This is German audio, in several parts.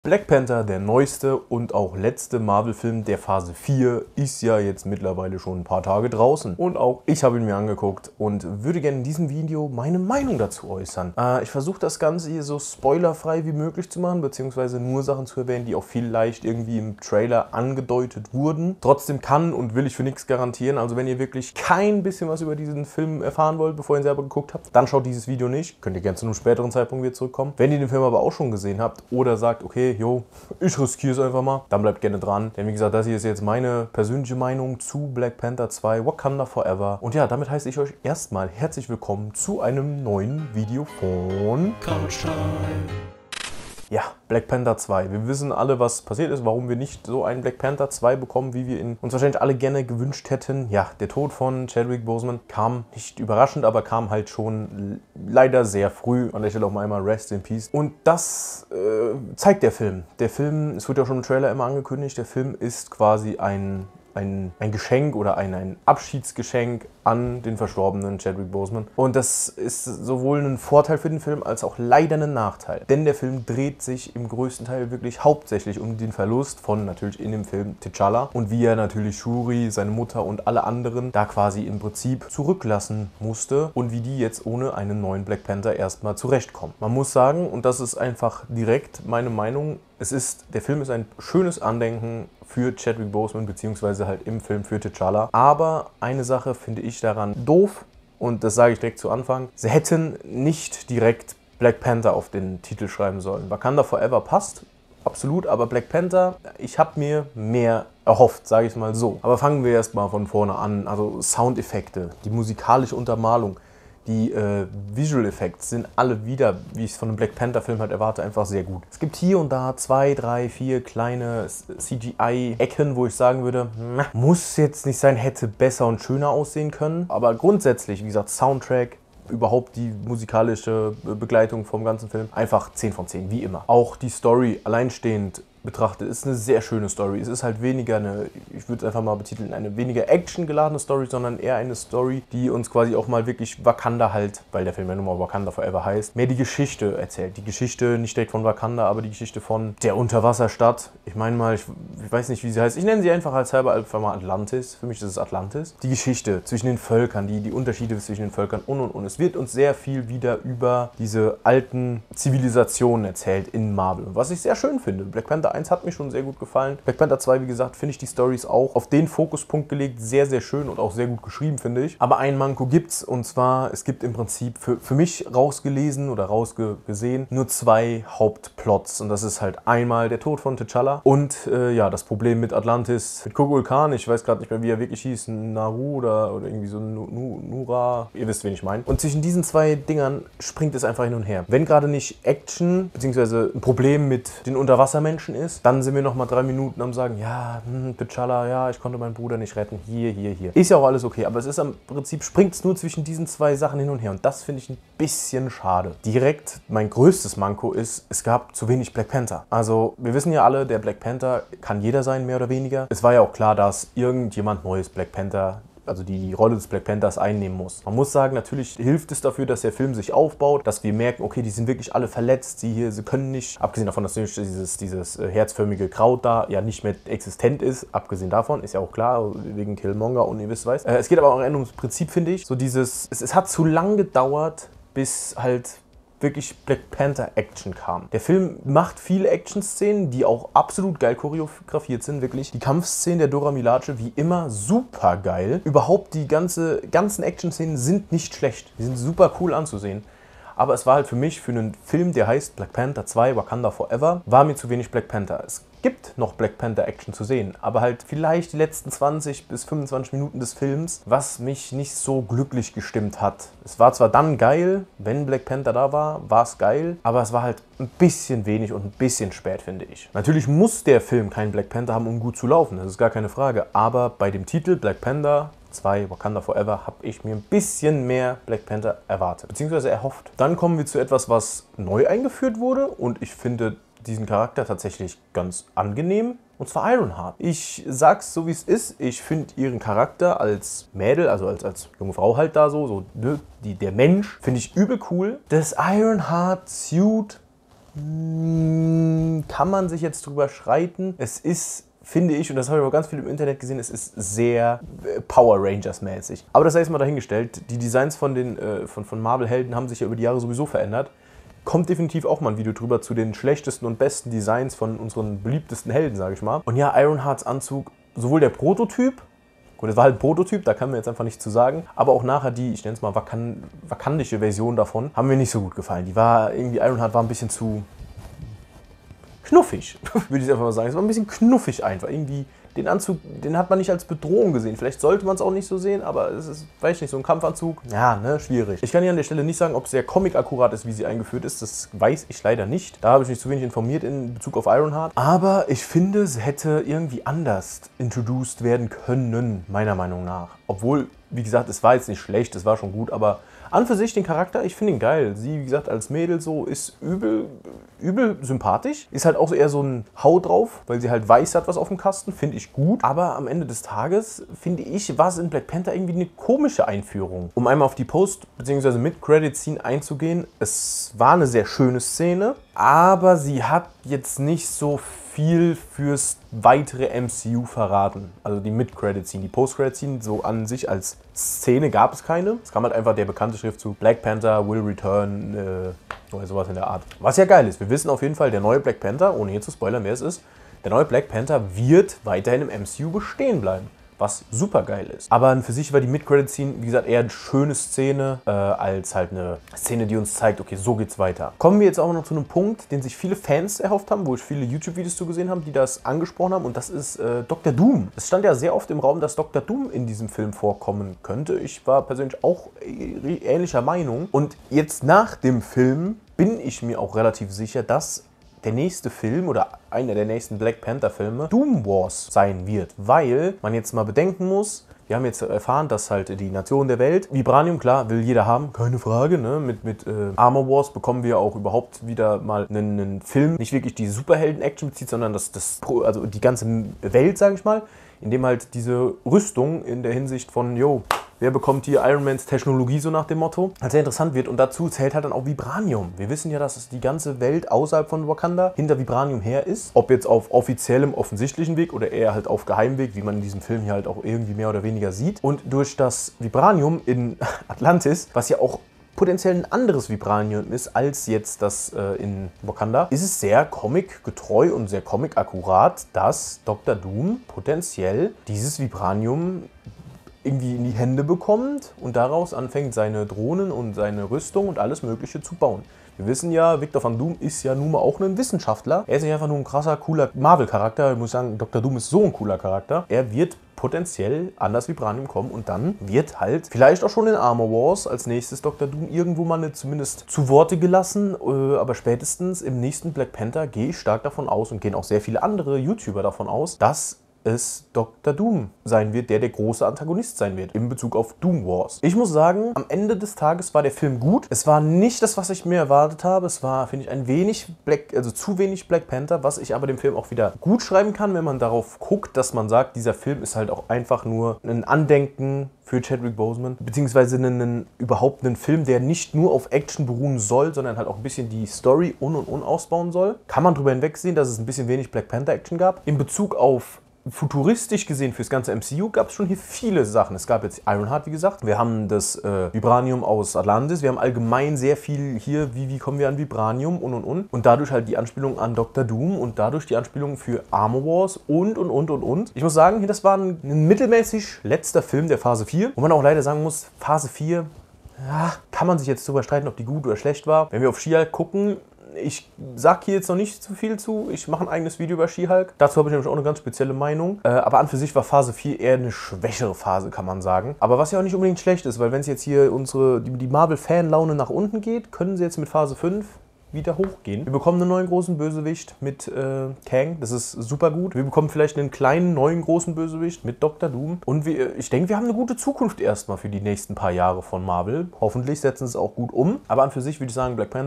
Black Panther, der neueste und auch letzte Marvel-Film der Phase 4, ist ja jetzt mittlerweile schon ein paar Tage draußen. Und auch ich habe ihn mir angeguckt und würde gerne in diesem Video meine Meinung dazu äußern. Ich versuche das Ganze hier so spoilerfrei wie möglich zu machen, beziehungsweise nur Sachen zu erwähnen, die auch vielleicht irgendwie im Trailer angedeutet wurden. Trotzdem kann und will ich für nichts garantieren. Also wenn ihr wirklich kein bisschen was über diesen Film erfahren wollt, bevor ihr ihn selber geguckt habt, dann schaut dieses Video nicht. Könnt ihr gerne zu einem späteren Zeitpunkt wieder zurückkommen. Wenn ihr den Film aber auch schon gesehen habt oder sagt, okay, jo, ich riskiere es einfach mal, dann bleibt gerne dran. Denn wie gesagt, das hier ist jetzt meine persönliche Meinung zu Black Panther 2, Wakanda Forever. Und ja, damit heiße ich euch erstmal herzlich willkommen zu einem neuen Video von Couch Time. Ja, Black Panther 2. Wir wissen alle, was passiert ist, warum wir nicht so einen Black Panther 2 bekommen, wie wir ihn uns wahrscheinlich alle gerne gewünscht hätten. Ja, der Tod von Chadwick Boseman kam nicht überraschend, aber kam halt schon leider sehr früh. An der Stelle auch mal einmal Rest in Peace. Und das zeigt der Film. Der Film, es wird ja schon im Trailer immer angekündigt, der Film ist quasi ein Geschenk oder ein Abschiedsgeschenk an den verstorbenen Chadwick Boseman. Und das ist sowohl ein Vorteil für den Film als auch leider ein Nachteil. Denn der Film dreht sich im größten Teil wirklich hauptsächlich um den Verlust von natürlich in dem Film T'Challa und wie er natürlich Shuri, seine Mutter und alle anderen da quasi im Prinzip zurücklassen musste und wie die jetzt ohne einen neuen Black Panther erstmal zurechtkommen. Man muss sagen, und das ist einfach direkt meine Meinung, der Film ist ein schönes Andenken für Chadwick Boseman, beziehungsweise halt im Film für T'Challa. Aber eine Sache finde ich daran doof, und das sage ich direkt zu Anfang. Sie hätten nicht direkt Black Panther auf den Titel schreiben sollen. Wakanda Forever passt, absolut, aber Black Panther, ich habe mir mehr erhofft, sage ich mal so. Aber fangen wir erstmal von vorne an. Also Soundeffekte, die musikalische Untermalung, die Visual Effects sind alle wieder, wie ich es von einem Black Panther Film halt erwarte, einfach sehr gut. Es gibt hier und da 2, 3, 4 kleine CGI-Ecken, wo ich sagen würde, muss jetzt nicht sein, hätte besser und schöner aussehen können. Aber grundsätzlich, wie gesagt, Soundtrack, überhaupt die musikalische Begleitung vom ganzen Film, einfach 10 von 10, wie immer. Auch die Story alleinstehend betrachtet, ist eine sehr schöne Story. Es ist halt weniger ich würde es einfach mal betiteln, eine weniger actiongeladene Story, sondern eher eine Story, die uns quasi auch mal wirklich Wakanda halt, weil der Film ja nun mal Wakanda Forever heißt, mehr die Geschichte erzählt. Die Geschichte nicht direkt von Wakanda, aber die Geschichte von der Unterwasserstadt. Ich meine mal, ich weiß nicht, wie sie heißt. Ich nenne sie einfach als halber einfach mal Atlantis. Für mich ist es Atlantis. Die Geschichte zwischen den Völkern, die Unterschiede zwischen den Völkern und. Es wird uns sehr viel wieder über diese alten Zivilisationen erzählt in Marvel. Was ich sehr schön finde. Black Panther 1 hat mir schon sehr gut gefallen. Black Panther 2, wie gesagt, finde ich die Storys auch auf den Fokuspunkt gelegt. Sehr, sehr schön und auch sehr gut geschrieben, finde ich. Aber ein Manko gibt's, und zwar, es gibt im Prinzip für mich rausgelesen oder rausgesehen nur 2 Hauptplots. Und das ist halt einmal der Tod von T'Challa und ja, das Problem mit Atlantis, mit Kukulkan Khan. Ich weiß gerade nicht mehr, wie er wirklich hieß. Naru oder irgendwie so Nura. Ihr wisst, wen ich meine. Und zwischen diesen 2 Dingern springt es einfach hin und her. Wenn gerade nicht Action, beziehungsweise ein Problem mit den Unterwassermenschen ist, dann sind wir noch mal 3 Minuten am sagen, ja, T'Challa, ja, ich konnte meinen Bruder nicht retten, hier. Ist ja auch alles okay, aber es ist im Prinzip, springt es nur zwischen diesen 2 Sachen hin und her, und das finde ich ein bisschen schade. Direkt mein größtes Manko ist, es gab zu wenig Black Panther. Also, wir wissen ja alle, der Black Panther kann jeder sein, mehr oder weniger. Es war ja auch klar, dass irgendjemand Neues Black Panther, also die Rolle des Black Panthers einnehmen muss. Man muss sagen, natürlich hilft es dafür, dass der Film sich aufbaut, dass wir merken, okay, die sind wirklich alle verletzt, sie können nicht, abgesehen davon, dass dieses herzförmige Kraut da ja nicht mehr existent ist, abgesehen davon, ist ja auch klar, wegen Killmonger und ihr wisst was. Es geht aber auch eher ums Prinzip, finde ich, so es hat zu lang gedauert, bis halt wirklich Black Panther Action kam. Der Film macht viele Action-Szenen, die auch absolut geil choreografiert sind, wirklich. Die Kampfszenen der Dora Milaje, wie immer, super geil. Überhaupt die ganzen Action-Szenen sind nicht schlecht. Die sind super cool anzusehen. Aber es war halt für mich, für einen Film, der heißt Black Panther 2, Wakanda Forever, war mir zu wenig Black Panther. Es gibt noch Black Panther Action zu sehen, aber halt vielleicht die letzten 20 bis 25 Minuten des Films, was mich nicht so glücklich gestimmt hat. Es war zwar dann geil, wenn Black Panther da war es geil, aber es war halt ein bisschen wenig und ein bisschen spät, finde ich. Natürlich muss der Film keinen Black Panther haben, um gut zu laufen, das ist gar keine Frage, aber bei dem Titel Black Panther 2, Wakanda Forever, habe ich mir ein bisschen mehr Black Panther erwartet, beziehungsweise erhofft. Dann kommen wir zu etwas, was neu eingeführt wurde, und ich finde diesen Charakter tatsächlich ganz angenehm, und zwar Ironheart. Ich sag's so, wie es ist, ich finde ihren Charakter als Mädel, also als junge Frau halt da der Mensch, finde ich übel cool. Das Ironheart-Suit Kann man sich jetzt drüber streiten. Es ist, finde ich, und das habe ich auch ganz viel im Internet gesehen, es ist sehr Power Rangers mäßig. Aber das sei jetzt mal dahingestellt. Die Designs von den von Marvel-Helden haben sich ja über die Jahre sowieso verändert. Kommt definitiv auch mal ein Video drüber zu den schlechtesten und besten Designs von unseren beliebtesten Helden, sage ich mal. Und ja, Ironhearts Anzug, sowohl der Prototyp, gut, das war halt ein Prototyp, da kann man jetzt einfach nichts zu sagen, aber auch nachher die, ich nenne es mal vakandische Version davon, haben mir nicht so gut gefallen. Die war irgendwie, Ironheart war ein bisschen zu knuffig, würde ich einfach mal sagen. Es war ein bisschen knuffig einfach. Irgendwie, den Anzug, den hat man nicht als Bedrohung gesehen. Vielleicht sollte man es auch nicht so sehen, aber es ist, weiß ich nicht, so ein Kampfanzug. Ja, ne, schwierig. Ich kann hier an der Stelle nicht sagen, ob es sehr comic-akkurat ist, wie sie eingeführt ist. Das weiß ich leider nicht. Da habe ich mich zu wenig informiert in Bezug auf Ironheart. Aber ich finde, es hätte irgendwie anders introduced werden können, meiner Meinung nach. Obwohl, wie gesagt, es war jetzt nicht schlecht, es war schon gut, aber an für sich den Charakter, ich finde ihn geil. Sie, wie gesagt, als Mädel so, ist übel sympathisch. Ist halt auch so eher so ein Hau drauf, weil sie halt weiß hat, was auf dem Kasten. Finde ich gut. Aber am Ende des Tages, finde ich, war es in Black Panther irgendwie eine komische Einführung. Um einmal auf die Post- bzw. Mid-Credit-Scene einzugehen. Es war eine sehr schöne Szene, aber sie hat jetzt nicht so viel fürs weitere MCU verraten. Also die Mid-Credit-Scene. Die Post-Credit-Scene so an sich als Szene gab es keine. Es kam halt einfach der bekannte Schriftzug Black Panther will return oder sowas in der Art. Was ja geil ist. Wir wissen auf jeden Fall, der neue Black Panther, ohne hier zu spoilern, wer es ist, der neue Black Panther wird weiterhin im MCU bestehen bleiben. Was super geil ist. Aber für sich war die Mid-Credit-Scene, wie gesagt, eher eine schöne Szene, als halt eine Szene, die uns zeigt, okay, so geht's weiter. Kommen wir jetzt auch noch zu einem Punkt, den sich viele Fans erhofft haben, wo ich viele YouTube-Videos zu gesehen habe, die das angesprochen haben, und das ist Dr. Doom. Es stand ja sehr oft im Raum, dass Dr. Doom in diesem Film vorkommen könnte. Ich war persönlich auch ähnlicher Meinung. Und jetzt nach dem Film bin ich mir auch relativ sicher, dass der nächste Film oder einer der nächsten Black Panther Filme Doom Wars sein wird, weil man jetzt mal bedenken muss, wir haben jetzt erfahren, dass halt die Nation der Welt, Vibranium, klar, will jeder haben, keine Frage, ne? Mit Armor Wars bekommen wir auch überhaupt wieder mal einen Film, nicht wirklich die Superhelden-Action bezieht, sondern also die ganze Welt, sage ich mal, in dem halt diese Rüstung in der Hinsicht von, yo, wer bekommt hier Iron Mans Technologie, so nach dem Motto, halt sehr interessant wird. Und dazu zählt halt dann auch Vibranium. Wir wissen ja, dass es die ganze Welt außerhalb von Wakanda hinter Vibranium her ist. Ob jetzt auf offiziellem, offensichtlichen Weg oder eher halt auf Geheimweg, wie man in diesem Film hier halt auch irgendwie mehr oder weniger sieht. Und durch das Vibranium in Atlantis, was ja auch potenziell ein anderes Vibranium ist als jetzt das in Wakanda, ist es sehr comic-getreu und sehr comic-akkurat, dass Dr. Doom potenziell dieses Vibranium irgendwie in die Hände bekommt und daraus anfängt, seine Drohnen und seine Rüstung und alles Mögliche zu bauen. Wir wissen ja, Victor Van Doom ist ja nun mal auch ein Wissenschaftler. Er ist nicht einfach nur ein krasser, cooler Marvel-Charakter. Ich muss sagen, Dr. Doom ist so ein cooler Charakter. Er wird potenziell an das Vibranium kommen und dann wird halt vielleicht auch schon in Armor Wars als nächstes Dr. Doom irgendwo mal zumindest zu Worte gelassen, aber spätestens im nächsten Black Panther gehe ich stark davon aus und gehen auch sehr viele andere YouTuber davon aus, dass es Dr. Doom sein wird, der große Antagonist sein wird in Bezug auf Doom Wars. Ich muss sagen, am Ende des Tages war der Film gut. Es war nicht das, was ich mir erwartet habe. Es war, finde ich, ein wenig zu wenig Black Panther, was ich aber dem Film auch wieder gut schreiben kann, wenn man darauf guckt, dass man sagt, dieser Film ist halt auch einfach nur ein Andenken für Chadwick Boseman, beziehungsweise überhaupt einen Film, der nicht nur auf Action beruhen soll, sondern halt auch ein bisschen die Story und ausbauen soll. Kann man drüber hinwegsehen, dass es ein bisschen wenig Black Panther Action gab. In Bezug auf futuristisch gesehen fürs ganze MCU gab es schon hier viele Sachen. Es gab jetzt Ironheart, wie gesagt. Wir haben das Vibranium aus Atlantis. Wir haben allgemein sehr viel hier, wie kommen wir an Vibranium und. Und dadurch halt die Anspielung an Dr. Doom und dadurch die Anspielung für Armor Wars und. Ich muss sagen, das war ein mittelmäßig letzter Film der Phase 4. Wo man auch leider sagen muss, Phase 4, ja, kann man sich jetzt darüber streiten, ob die gut oder schlecht war. Wenn wir auf She-Hulk gucken, ich sag hier jetzt noch nicht zu viel zu. Ich mache ein eigenes Video über She-Hulk. Dazu habe ich nämlich auch eine ganz spezielle Meinung. Aber an für sich war Phase 4 eher eine schwächere Phase, kann man sagen. Aber was ja auch nicht unbedingt schlecht ist, weil wenn es jetzt hier die Marvel-Fan-Laune nach unten geht, können sie jetzt mit Phase 5 wieder hochgehen. Wir bekommen einen neuen großen Bösewicht mit Kang. Das ist super gut. Wir bekommen vielleicht einen kleinen neuen großen Bösewicht mit Dr. Doom. Und ich denke, wir haben eine gute Zukunft erstmal für die nächsten paar Jahre von Marvel. Hoffentlich setzen sie es auch gut um. Aber an für sich würde ich sagen, Black Panther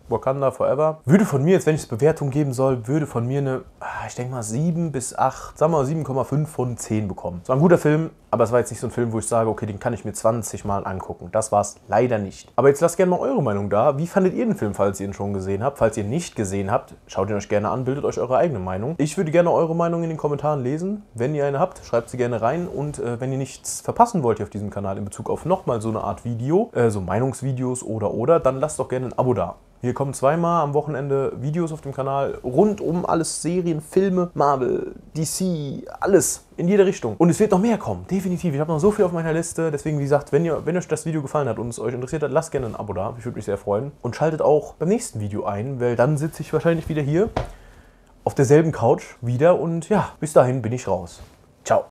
Wakanda Forever. Würde von mir, jetzt wenn ich es Bewertung geben soll, würde von mir eine, ich denke mal 7 bis 8, sagen wir mal 7,5 von 10 bekommen. Es war ein guter Film, aber es war jetzt nicht so ein Film, wo ich sage, okay, den kann ich mir 20 Mal angucken. Das war es leider nicht. Aber jetzt lasst gerne mal eure Meinung da. Wie fandet ihr den Film, falls ihr ihn schon gesehen habt? Falls ihr ihn nicht gesehen habt, schaut ihn euch gerne an, bildet euch eure eigene Meinung. Ich würde gerne eure Meinung in den Kommentaren lesen. Wenn ihr eine habt, schreibt sie gerne rein. Und wenn ihr nichts verpassen wollt hier auf diesem Kanal in Bezug auf nochmal so eine Art Video, so Meinungsvideos oder, dann lasst doch gerne ein Abo da. Hier kommen zweimal am Wochenende Videos auf dem Kanal rund um alles, Serien, Filme, Marvel, DC, alles in jede Richtung. Und es wird noch mehr kommen, definitiv. Ich habe noch so viel auf meiner Liste. Deswegen, wie gesagt, wenn euch das Video gefallen hat und es euch interessiert hat, lasst gerne ein Abo da. Ich würde mich sehr freuen. Und schaltet auch beim nächsten Video ein, weil dann sitze ich wahrscheinlich wieder hier auf derselben Couch wieder. Und ja, bis dahin bin ich raus. Ciao.